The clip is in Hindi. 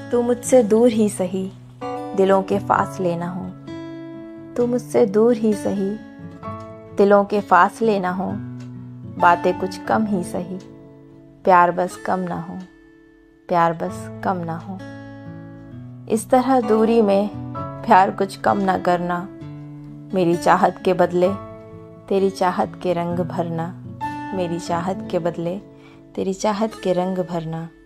तू मुझसे दूर ही सही, दिलों के फासले ना हो। तू मुझसे दूर ही सही, दिलों के फासले ना हो। बातें कुछ कम ही सही, प्यार बस कम ना हो, प्यार बस कम ना हो। इस तरह दूरी में प्यार कुछ कम ना करना। मेरी चाहत के बदले तेरी चाहत के रंग भरना। मेरी चाहत के बदले तेरी चाहत के रंग भरना।